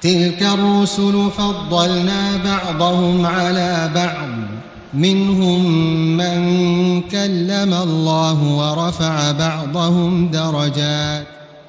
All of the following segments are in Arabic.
تلك الرسل فضلنا بعضهم على بعض منهم من كلم الله ورفع بعضهم درجات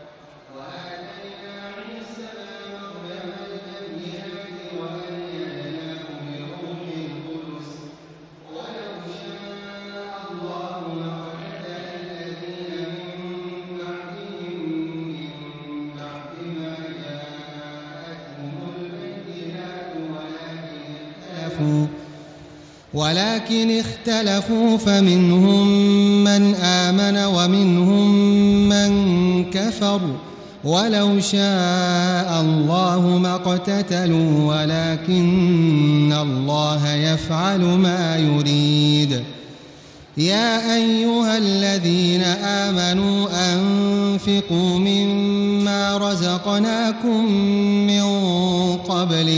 ولكن اختلفوا فمنهم من آمن ومنهم من كفر ولو شاء الله ما اقتتلوا ولكن الله يفعل ما يريد. يا أيها الذين آمنوا أنفقوا مما رزقناكم من قبل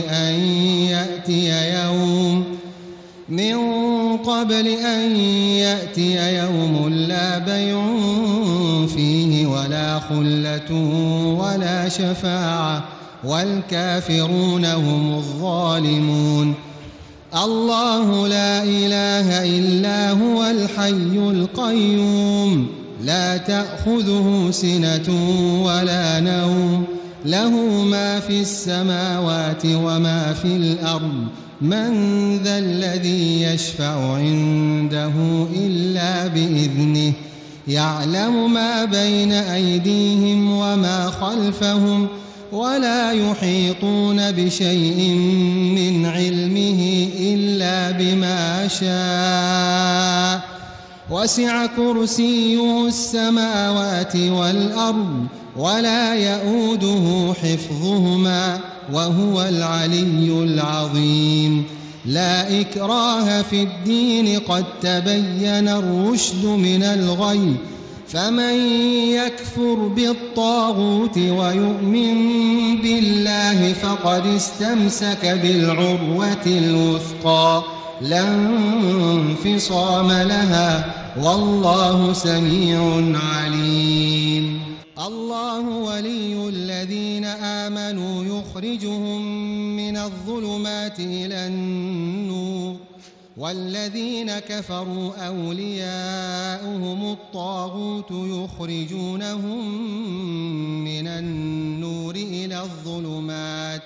أن يأتي يوم لا بيع فيه ولا خلة ولا شفاعة والكافرون هم الظالمون. الله لا إله إلا هو الحي القيوم لا تأخذه سنة ولا نوم له ما في السماوات وما في الأرض من ذا الذي يشفع عنده إلا بإذنه يعلم ما بين أيديهم وما خلفهم ولا يحيطون بشيء من علمه إلا بما شاء وسع كرسيه السماوات والأرض ولا يؤوده حفظهما وهو العلي العظيم. لا إكراه في الدين قد تبين الرشد من الغي فمن يكفر بالطاغوت ويؤمن بالله فقد استمسك بالعروة الوثقى لا انفصام لها والله سميع عليم. الله ولي الذين آمنوا يخرجهم من الظلمات إلى النور والذين كفروا أولياؤهم الطاغوت يخرجونهم من النور إلى الظلمات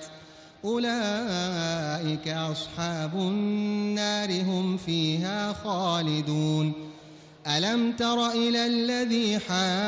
أولئك أصحاب النار هم فيها خالدون. ألم تر إلى الذي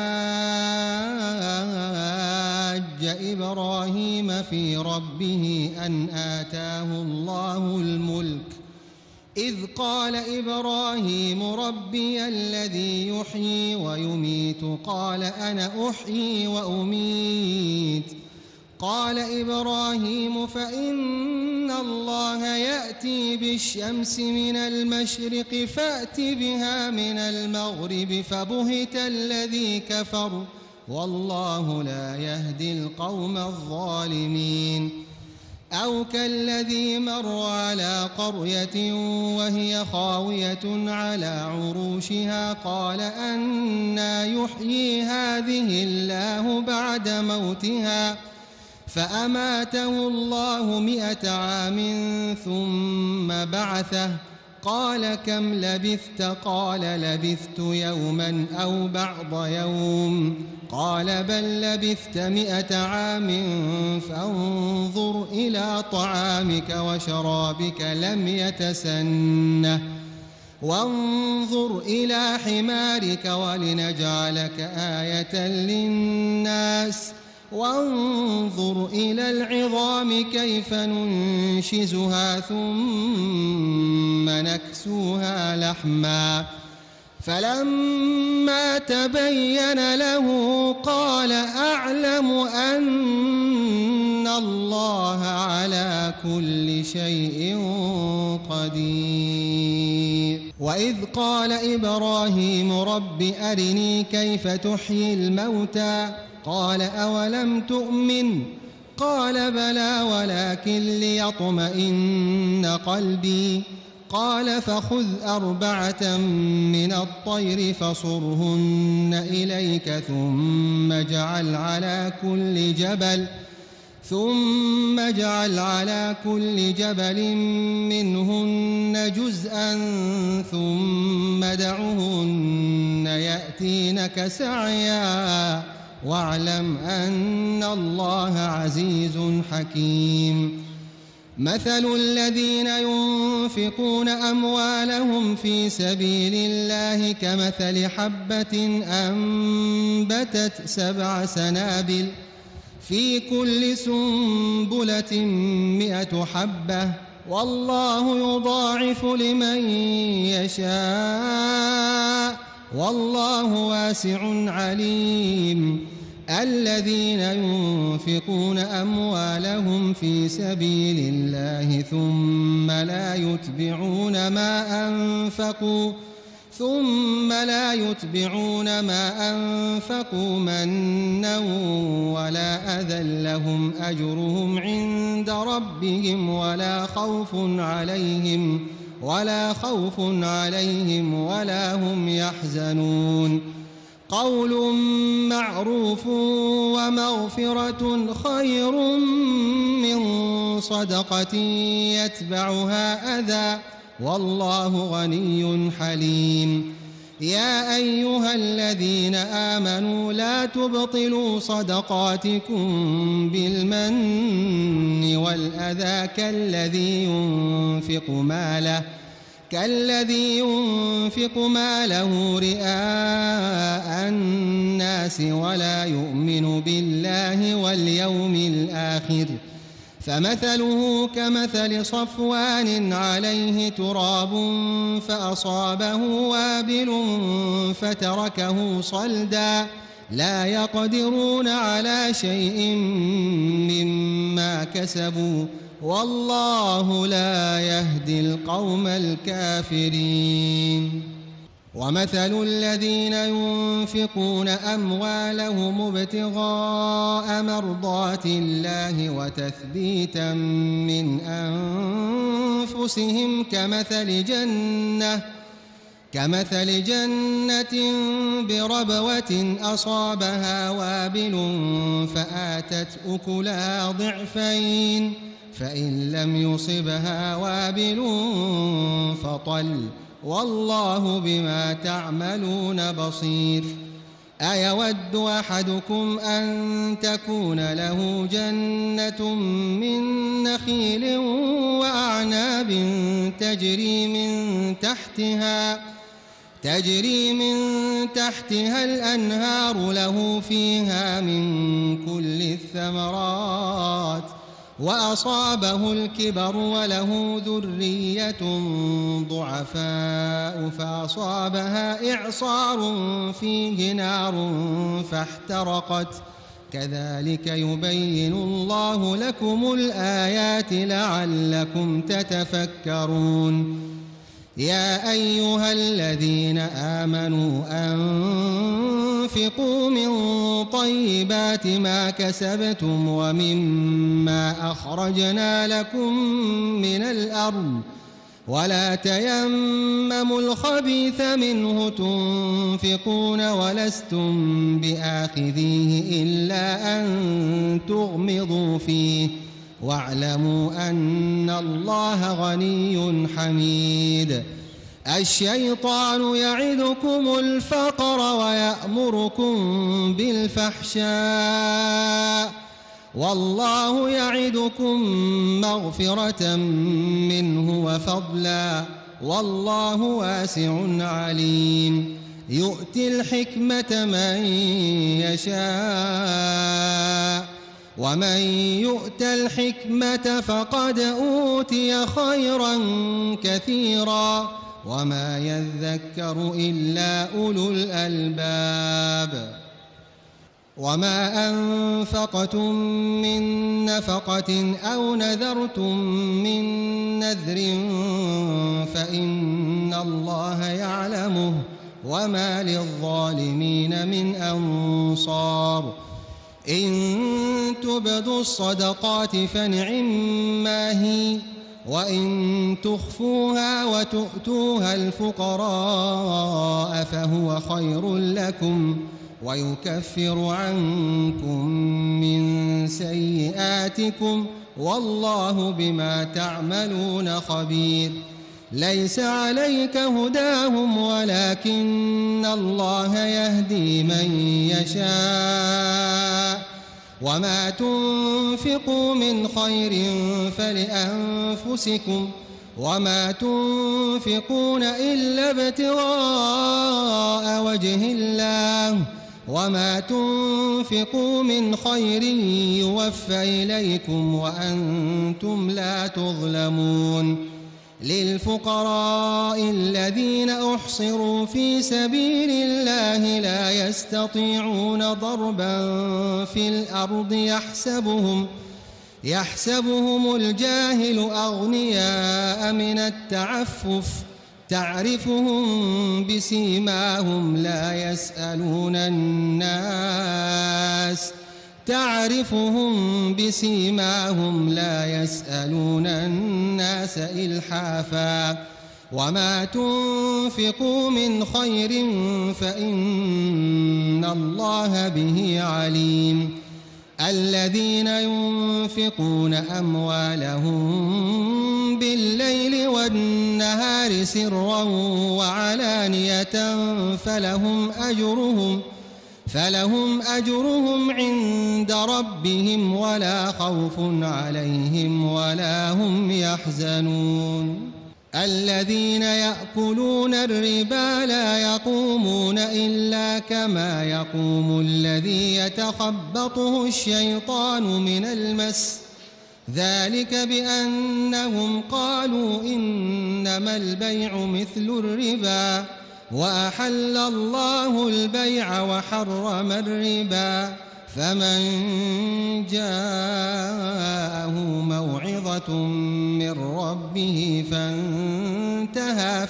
حاج إبراهيم في ربه أن آتاه الله الملك إذ قال إبراهيم ربي الذي يحيي ويميت قال أنا أحيي وأميت قال إبراهيم فإن الله يأتي بالشمس من المشرق فأت بها من المغرب فبهت الذي كفر والله لا يهدي القوم الظالمين. أو كالذي مر على قرية وهي خاوية على عروشها قال أنى يحيي هذه الله بعد موتها فأماته الله 100 عام ثم بعثه قال كم لبثت قال لبثت يوما أو بعض يوم قال بل لبثت 100 عام فانظر إلى طعامك وشرابك لم يتسنه وانظر إلى حمارك ولنجعلك آية للناس وانظر إلى العظام كيف ننشزها ثم نكسوها لحما فلما تبين له قال أعلم أن الله على كل شيء قدير. وإذ قال إبراهيم رب أرني كيف تحيي الموتى قال أولم تؤمن قال بلى ولكن ليطمئن قلبي قال فخذ 4 من الطير فصرهن إليك ثم اجعل على كل جبل ثم اجعل على كل جبل منهن جزءا ثم ادعهن يأتينك سعيا واعلم أن الله عزيز حكيم. مثل الذين ينفقون أموالهم في سبيل الله كمثل حبة أنبتت 7 سنابل في كل سنبلة 100 حبة والله يضاعف لمن يشاء والله واسع عليم. الذين ينفقون أموالهم في سبيل الله ثم لا يتبعون ما أنفقوا منا ولا أذى لهم أجرهم عند ربهم ولا خوف عليهم ولا هم يحزنون. قول معروف ومغفرة خير من صدقة يتبعها أذى والله غني حليم. يا أيها الذين آمنوا لا تبطلوا صدقاتكم بالمن والأذى كالذي ينفق ماله رئاء الناس ولا يؤمن بالله واليوم الآخر فمثله كمثل صفوان عليه تراب فأصابه وابل فتركه صلدا لا يقدرون على شيء مما كسبوا والله لا يهدي القوم الكافرين. ومثل الذين ينفقون أموالهم ابتغاء مرضات الله وتثبيتا من أنفسهم كمثل جنة بربوة أصابها وابل فآتت أكلها ضعفين فإن لم يصبها وابل فطل والله بما تعملون بصير. أيود أحدكم أن تكون له جنة من نخيل وأعناب تجري من تحتها الأنهار له فيها من كل الثمرات وأصابه الكبر وله ذرية ضعفاء فأصابها إعصار فيه نار فاحترقت كذلك يبين الله لكم الآيات لعلكم تتفكرون. يا أيها الذين آمنوا أنفقوا من طيبات ما كسبتم ومما أخرجنا لكم من الأرض ولا تيمموا الخبيث منه تنفقون ولستم بآخذيه إلا أن تغمضوا فيه واعلموا أن الله غني حميد. الشيطان يعدكم الفقر ويأمركم بالفحشاء والله يعدكم مغفرة منه وفضلا والله واسع عليم. يؤتي الحكمة من يشاء ومن يؤت الحكمة فقد أوتي خيرا كثيرا وما يذكر إلا أولو الألباب. وما أنفقتم من نفقة أو نذرتم من نذر فإن الله يعلمه وما للظالمين من أنصار. إن تبدوا الصدقات فنعما هي وإن تخفوها وتؤتوها الفقراء فهو خير لكم ويكفر عنكم من سيئاتكم والله بما تعملون خبير. ليس عليك هداهم ولكن الله يهدي من يشاء وما تنفقوا من خير فلأنفسكم وما تنفقون إلا ابتغاء وجه الله وما تنفقوا من خير يوفى إليكم وأنتم لا تظلمون. للفقراء الذين أحصروا في سبيل الله لا يستطيعون ضربا في الأرض يحسبهم الجاهل أغنياء من التعفف تعرفهم بسيماهم لا يسألون الناس إلحافا وما تنفقوا من خير فإن الله به عليم. الذين ينفقون أموالهم بالليل والنهار سرا وعلانية فلهم أجرهم عند ربهم ولا خوف عليهم ولا هم يحزنون. الذين يأكلون الربا لا يقومون إلا كما يقوم الذي يتخبطه الشيطان من المس ذلك بأنهم قالوا إنما البيع مثل الربا وأحل الله البيع وحرم الربا فمن جاءه موعظة من ربه فانتهى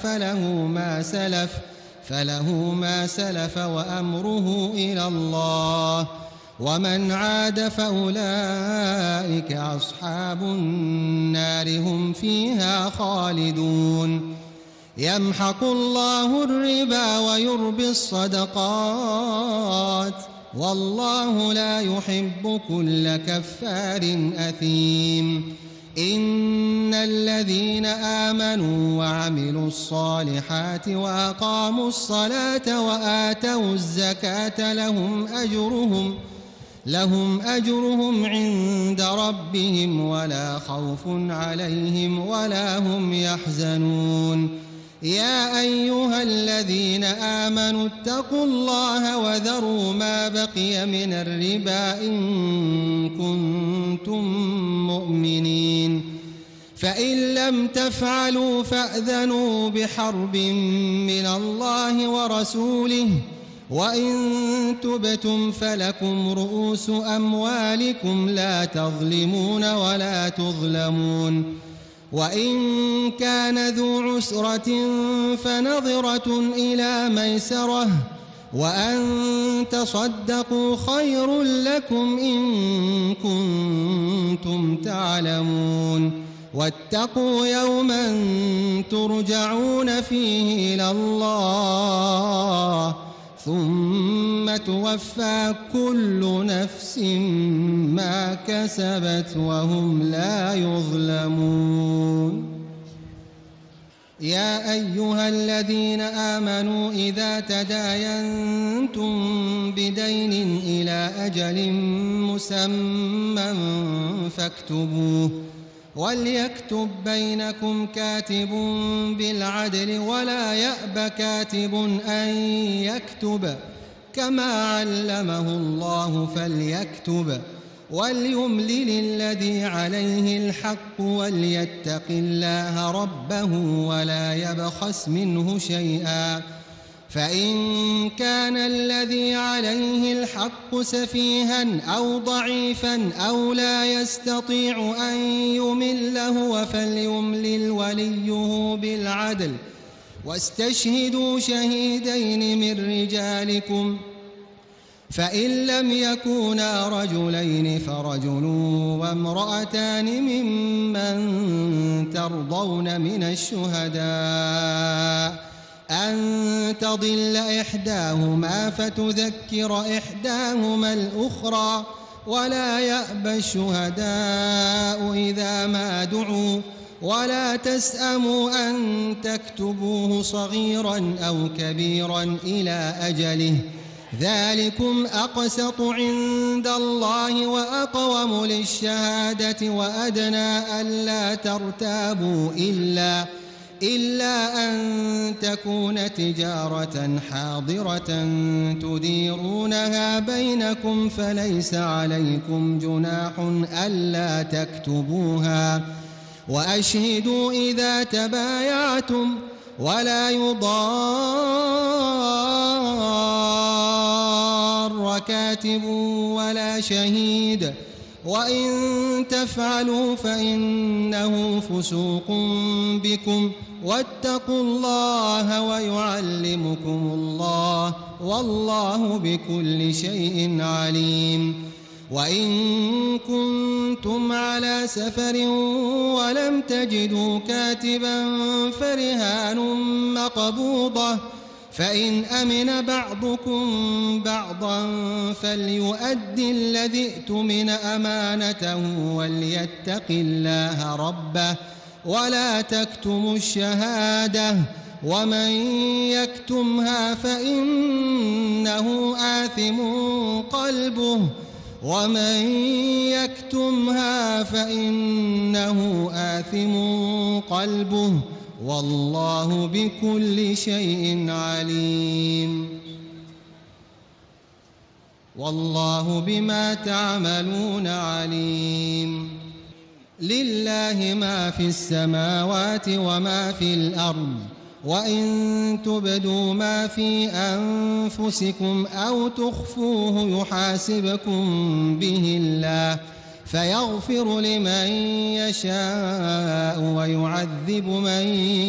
فله ما سلف وأمره إلى الله ومن عاد فأولئك أصحاب النار هم فيها خالدون. يمحق الله الربا ويربي الصدقات والله لا يحب كل كفار أثيم. إن الذين آمنوا وعملوا الصالحات وأقاموا الصلاة وآتوا الزكاة لهم أجرهم عند ربهم ولا خوف عليهم ولا هم يحزنون. يا أيها الذين آمنوا اتقوا الله وذروا ما بقي من الربا إن كنتم مؤمنين فإن لم تفعلوا فأذنوا بحرب من الله ورسوله وإن تبتم فلكم رؤوس أموالكم لا تظلمون ولا تظلمون. وإن كان ذو عسرة فنظرة إلى ميسرة وأن تصدقوا خير لكم إن كنتم تعلمون. واتقوا يوما ترجعون فيه إلى الله ثم توفى كل نفس ما كسبت وهم لا يظلمون. يا أيها الذين آمنوا إذا تداينتم بدين إلى أجل مسمى فاكتبوه وليكتب بينكم كاتب بالعدل ولا يأب كاتب أن يكتب كما علمه الله فليكتب وليملل الذي عليه الحق وليتق الله ربه ولا يبخس منه شيئا فإن كان الذي عليه الحق سفيها أو ضعيفا أو لا يستطيع أن يمل هو فليملل وليه بالعدل واستشهدوا شهيدين من رجالكم فإن لم يكونا رجلين فرجل وامرأتان ممن ترضون من الشهداء أن تضل إحداهما فتذكر إحداهما الأخرى ولا يأبى الشهداء إذا ما دعوا ولا تسأموا أن تكتبوه صغيرا أو كبيرا إلى أجله ذلكم أقسط عند الله وأقوم للشهادة وأدنى ألا ترتابوا إلا أن تكون تجارة حاضرة تديرونها بينكم فليس عليكم جناح ألا تكتبوها وأشهدوا إذا تبايعتم ولا يضار كاتب ولا شهيد وإن تفعلوا فإنه فسوق بكم واتقوا الله ويعلمكم الله والله بكل شيء عليم وإن كنتم على سفر ولم تجدوا كاتبا فرهان مقبوضة فإن أمن بعضكم بعضا فليؤدي الذي ائتمن أمانته وليتق الله ربه ولا تكتموا الشهادة ومن يكتمها فإنه آثم قلبه والله بكل شيء عليم والله بما تعملون عليم لله ما في السماوات وما في الأرض وإن تبدوا ما في أنفسكم أو تخفوه يحاسبكم به الله فيغفر لمن يشاء ويعذب من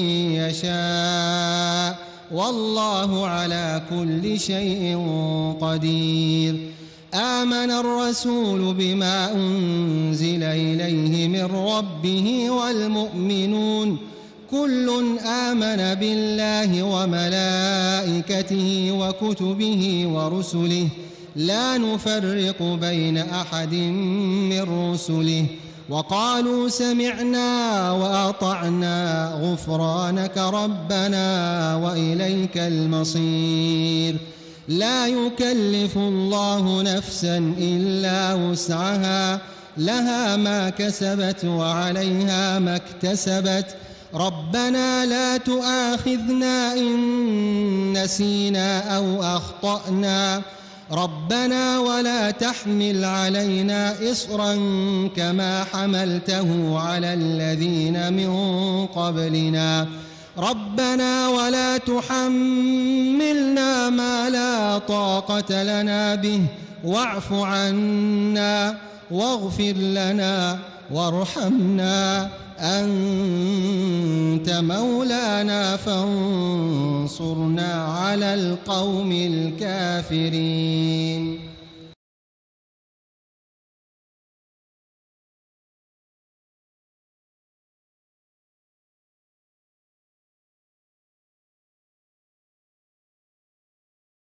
يشاء والله على كل شيء قدير آمن الرسول بما أنزل إليه من ربه والمؤمنون كل آمن بالله وملائكته وكتبه ورسله لا نفرق بين أحد من رسله وقالوا سمعنا وأطعنا غفرانك ربنا وإليك المصير لا يكلف الله نفسا إلا وسعها لها ما كسبت وعليها ما اكتسبت ربنا لا تؤاخذنا إن نسينا أو أخطأنا ربنا ولا تحمل علينا إصرا كما حملته على الذين من قبلنا ربنا ولا تحملنا ما لا طاقة لنا به واعف عنا واغفر لنا وارحمنا أنت مولانا فانصرنا على القوم الكافرين